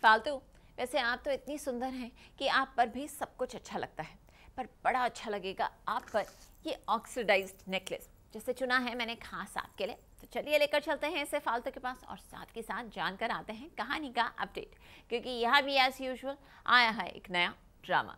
फालतू, वैसे आप तो इतनी सुंदर हैं कि आप पर भी सब कुछ अच्छा लगता है, पर बड़ा अच्छा लगेगा आप पर ये ऑक्सीडाइज्ड नेकलेस जिसे चुना है मैंने खास आपके लिए। तो चलिए लेकर चलते हैं इसे फालतू के पास और साथ के साथ जानकर आते हैं कहानी का अपडेट, क्योंकि यहाँ भी एज यूजुअल आया है एक नया ड्रामा।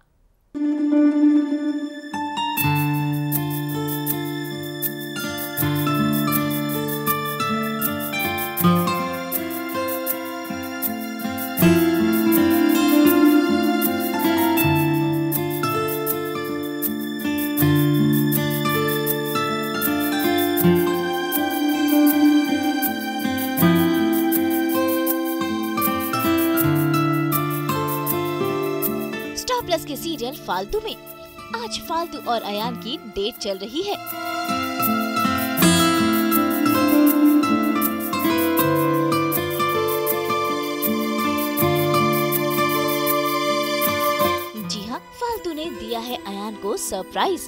स्टार प्लस के सीरियल फालतू में आज फालतू और अयान की डेट चल रही है। जी हाँ, फालतू ने दिया है अयान को सरप्राइज।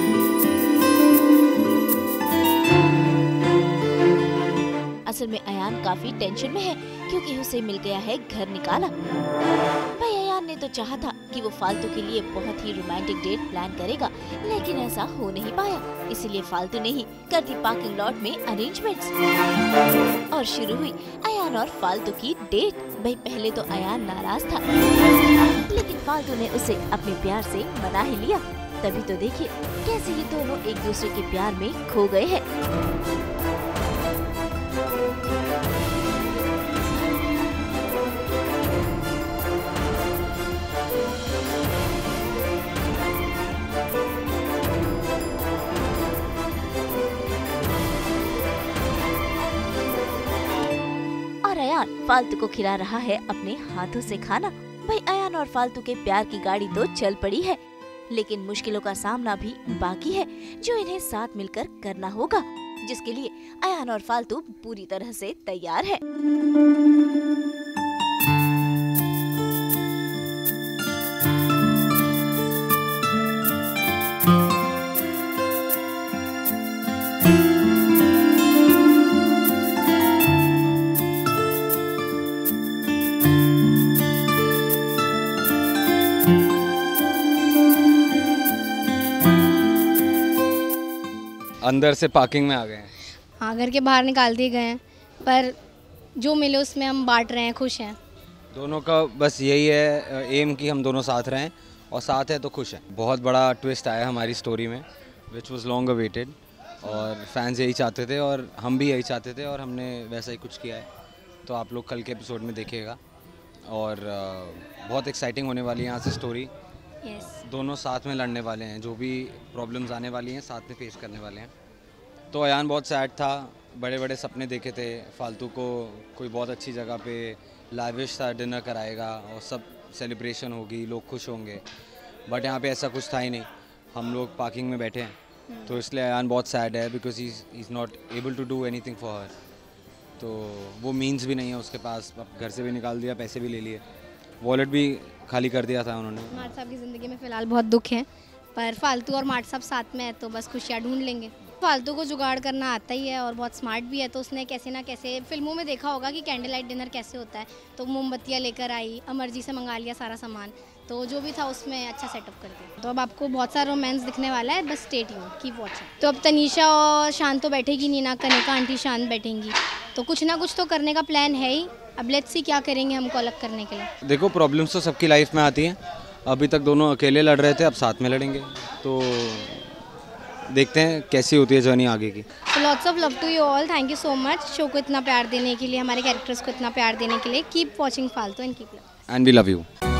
असल में अयान काफी टेंशन में है क्योंकि उसे मिल गया है घर निकाला। भाई अयान ने तो चाहा था कि वो फालतू के लिए बहुत ही रोमांटिक डेट प्लान करेगा, लेकिन ऐसा हो नहीं पाया। इसीलिए फालतू ने ही कर दी पार्किंग लॉट में अरेंजमेंट्स और शुरू हुई अयान और फालतू की डेट। भाई पहले तो अयान नाराज था, लेकिन फालतू ने उसे अपने प्यार से मना ही लिया। तभी तो देखिए कैसे ये दोनों एक दूसरे के प्यार में खो गए हैं। अयान फालतू को खिला रहा है अपने हाथों से खाना। भाई अयान और फालतू के प्यार की गाड़ी तो चल पड़ी है, लेकिन मुश्किलों का सामना भी बाकी है जो इन्हें साथ मिलकर करना होगा, जिसके लिए अयान और फालतू पूरी तरह से तैयार है। अंदर से पार्किंग में आ गए हैं। हाँ, घर के बाहर निकाल दिए गए हैं, पर जो मिले उसमें हम बांट रहे हैं, खुश हैं। दोनों का बस यही है एम कि हम दोनों साथ रहें, और साथ है तो खुश हैं। बहुत बड़ा ट्विस्ट आया हमारी स्टोरी में विच वाज लॉन्ग अवेटेड, और फैंस यही चाहते थे और हम भी यही चाहते थे, और हमने वैसा ही कुछ किया है। तो आप लोग कल के एपिसोड में देखिएगा, और बहुत एक्साइटिंग होने वाली है यहाँ से स्टोरी। दोनों साथ में लड़ने वाले हैं, जो भी प्रॉब्लम्स आने वाली हैं साथ में फेस करने वाले हैं। तो अयान बहुत सैड था, बड़े बड़े सपने देखे थे, फालतू को कोई बहुत अच्छी जगह पे लाविश सा डिनर कराएगा और सब सेलिब्रेशन होगी, लोग खुश होंगे, बट यहाँ पे ऐसा कुछ था ही नहीं। हम लोग पार्किंग में बैठे हैं, तो इसलिए अयान बहुत सैड है because he is not able to do anything for her. तो वो मीन्स भी नहीं है उसके पास, अब घर से भी निकाल दिया, पैसे भी ले लिए, वॉलेट भी खाली कर दिया था उन्होंने। मार्ट साहब की ज़िंदगी में फ़िलहाल बहुत दुख है, पर फालतू और मार्ट साहब साथ में है तो बस खुशियाँ ढूंढ लेंगे। फालतू को जुगाड़ करना आता ही है और बहुत स्मार्ट भी है, तो उसने कैसे ना कैसे फिल्मों में देखा होगा कि कैंडल लाइट डिनर कैसे होता है, तो मोमबत्तियाँ लेकर आई, अमरजी से मंगा लिया सारा सामान, तो जो भी था उसमें अच्छा सेटअप कर दिया। तो अब आपको बहुत सारा रोमांस दिखने वाला है, बस स्टे ट्यून्ड, कीप वॉचिंग। तो अब तनीषा और शांत तो बैठेगी नहीं ना, कनिका आंटी शांत बैठेंगी, तो कुछ ना कुछ तो करने का प्लान है ही। अब लेट्स सी क्या करेंगे हमको अलग करने के लिए। देखो प्रॉब्लम्स तो सबकी लाइफ में आती हैं, अभी तक दोनों अकेले लड़ रहे थे, अब साथ में लड़ेंगे, तो देखते हैं कैसी होती है जर्नी आगे की। Lots of love to you all, thank you so much show को इतना प्यार देने के लिए, हमारे कैरेक्टर्स को इतना प्यार देने के लिए। Keep watching Faltu and keep love. And we love you.